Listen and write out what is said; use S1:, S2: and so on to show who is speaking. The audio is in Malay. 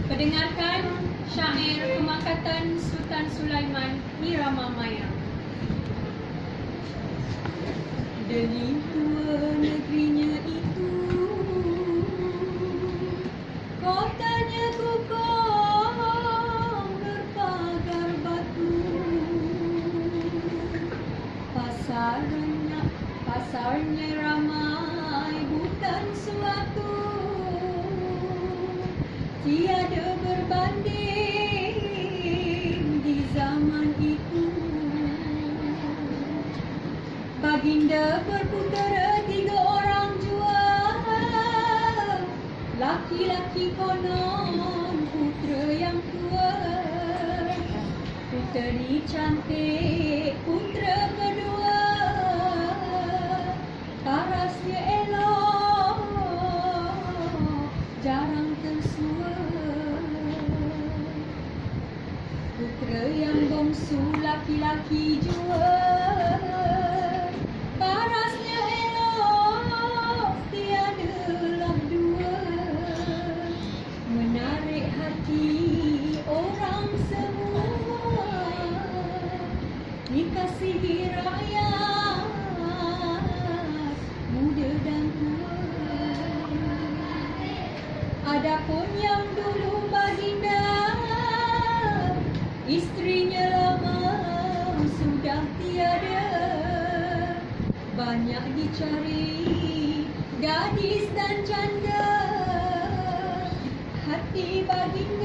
S1: Perdengarkan syair Pemakatan Sultan Sulaiman Irama Maya. Deling tua negerinya itu, kotanya kokoh berpagar batu. Pasarnya ramai bukan suatu, tiada berbanding di zaman itu. Baginda berputera 3 orang jua, laki-laki konon putera yang tua. Puteri cantik putera kedua, parasnya elok jarang tersua. Putera yang bongsu laki-laki jua, parasnya elok tiadalah dua. Menarik hati orang semua, dikasihi rakyat muda dan tua. Adapun yang dulu baginda, isterinya lama sudah tiada. Banyak dicari gadis dan janda, hati baginda